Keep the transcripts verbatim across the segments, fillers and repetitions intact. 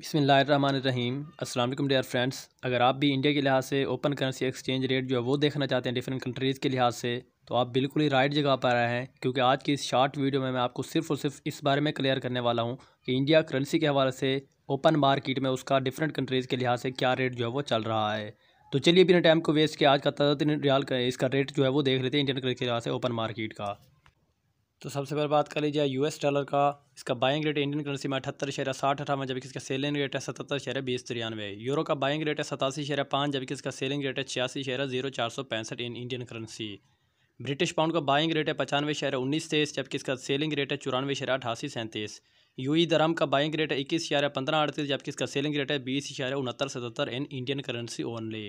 बिस्मिल्लाहिर्रहमानिर्रहीम। अस्सलाम वालेकुम डियर फ्रेंड्स। अगर आप भी इंडिया के लिहाज से ओपन करेंसी एक्सचेंज रेट जो है वो देखना चाहते हैं डिफरेंट कंट्रीज़ के लिहाज से, तो आप बिल्कुल ही राइट जगह पर आए हैं, क्योंकि आज की इस शॉर्ट वीडियो में मैं आपको सिर्फ और सिर्फ इस बारे में क्लियर करने वाला हूँ कि इंडिया करेंसी के हवाले से ओपन मार्केट में उसका डिफरेंट कंट्रीज़ के लिहाज से क्या रेट जो है वो चल रहा है। तो चलिए बिना टाइम को वेस्ट किए आज का ताज़ा तरीन रियाल का इसका रेट जो है वो देख लेते हैं इंडियन करेंसी के लिहाज से ओपन मार्केट का। तो सबसे पहले बात कर लीजिए यूएस डॉलर का। इसका बाइंग रेट है इंडियन करेंसी में अठहत्तर शेरा साठ अठावन, जबकि इसका सेलिंग रेट है सतहत्तर शेरा बीस तिरानवे। यूरो का बाइंग रेट है सतासी शेरा पाँच, जबकि इसका सेलिंग रेट है छियासी शेरा जीरो चार सौ पैंसठ in Indian currency. British pound का बाइंग रेट है पचानवे शेरा उन्नीस तेईस, जबकि इसका सेलिंग रेट है चौरानवे शेरा अठासी सैंतीस। यूई दरम का बाइंग रेट है इक्कीस शेरा पंद्रह अड़तीस, जबकि इसका सेलिंग रेट है बीस शेरा उनहत्तर सतहत्तर in Indian currency only.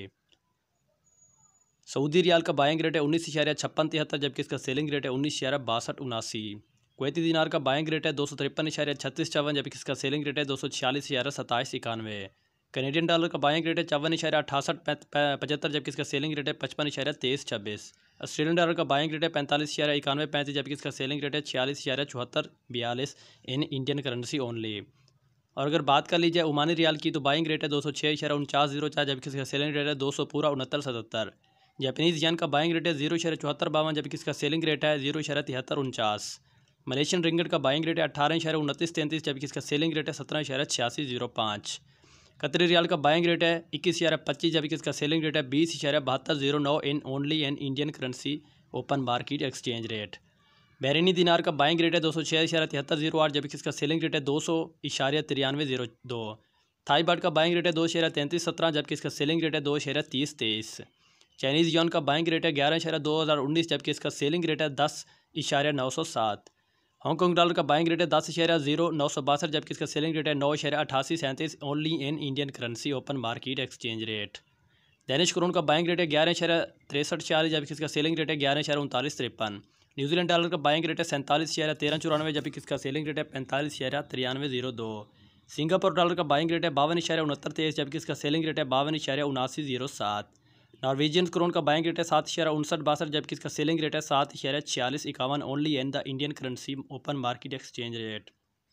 Saudi riyal का बाइंग रेट है उन्नीस इशारा छप्पन तिहत्तर, जबकि इसका सेलिंग रेट है उन्नीस इशारा बासठ उनासी। कुवैती दिनार का बाइंग रेट है दो सौ तिरपन इशारा छत्तीस चौवन, जबकि इसका सेलिंग रेट है दो सौ छियालीस इशारा सत्ताईस इक्यानवे। कैनेडियन डॉलर का बाइंग रेट है चौवन इशारा अठासठ पचहत्तर, जबकि इसका सेलिंग रेट है पचपन इशारा तेईस छब्बीस। ऑस्ट्रेलियन डॉलर का बाइंग रेट है पैंतालीस इशारा इक्यानवे पैंतीस, जबकि इसका सेलिंग रेट है छियालीस इशारा चौहत्तर बयालीस इन इंडियन करेंसी ओनली। और अगर बात कर लीजिए ओमानी रियाल की, तो बाइंग रेट है दो सौ छः इशारा उनचास जीरो चार, जबकि इसका सेलिंग रेट है दो सौ पूरा उनहत्तर सतहत्तर। जापानीज़ येन का बाइंग रेट है जीरो इशारा चौहत्तर बावन, जबकि इसका सेलिंग रेट है जीरो इशारा तिहत्तर उनचास। मलेशियन रिंगट का बाइंग रेट है अट्ठारह इशारा उनतीस तैंतीस, जबकि इसका सेलिंग रेट है सत्रह इशारा छियासी जीरो पाँच। कतरी रियाल का बाइंग रेट है इक्कीस इशारा पच्चीस, जबकि इसका सेलिंग रेट है बीस इशारा बहत्तर जीरो नौ in only in Indian currency open market exchange rate. Bahraini dinar का बाइंग रेट है दो सौ छः इशारा तिहत्तर जीरो आठ, जबकि इसका सेलिंग रेट है दो सौ इशारा तिरानवे जीरो दो। थाई बाट का बाइंग रेट है दो इशारा तैंतीस सत्रह, जबकि इसका सेलिंग रेट है दो इशारा तीस तेईस। चाइनीज़ युआन का बाइंग रेट है ग्यारह इशारा दो हज़ार उन्नीस, जबकि इसका सेलिंग रेट है दस इशारा नौ सौ सात। हांगकॉन्ग डॉलर का बाइंग रेट है दस इशारा जीरो नौ सौ बासठ, जबकि इसका सेलिंग रेट है नौ इशारा अठासी सैंतीस only in Indian currency open market exchange rate. Danish krone का बाइंग रेट है ग्यारह इशारा तिरसठ चालीस, जबकि इसका सेलिंग रेट है ग्यारह इशारा उनतालीस तिरपन। न्यूजीलैंड डॉलर का बाइंग रेट है सैंतालीस इशारा तेरह चौरानवे, जबकि इसका सेलिंग रेट है पैंतालीस इशारा तिरानवे जीरो दो। सिंगापुर डॉलर का बाइंग रेट है बावन इशारा उनहत्तर तेईस, जबकि इसका सेलिंग रेट है बावन इशारा उनासी जीरो सात। नॉर्वेजियन क्रोन का बाइंग रेट है सात इशारा उनसठ बासठ, जबकि इसका सेलिंग रेट है सात इशारा छियालीस इक्यावन only in the Indian currency open market exchange rate.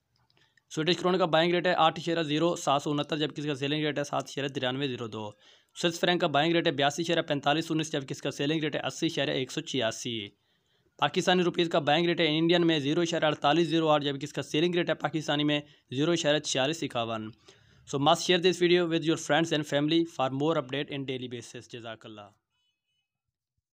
Swedish krone का बाइंग रेट है आठ इशारा जीरो सात सौ उनहत्तर, जबकि इसका सेलिंग रेट है सात इशारा तिरानवे जीरो दो। स्विस फ्रैंक का बाइंग रेट है बयासी इशारा पैंतालीस उन्नीस, जबकि इसका सेलिंग रेट है अस्सी इशारा एक सौ छियासी। पाकिस्तानी रुपीज़ का बाइंग रेट है इंडियन में जीरो इशारा अड़तालीस जीरो आठ, जबकि इसका सेलिंग रेट है पाकिस्तानी में जीरो इशारा छियालीस इक्यावन। So must share this video with your friends and family for more update in daily basis. जज़ाकल्लाह।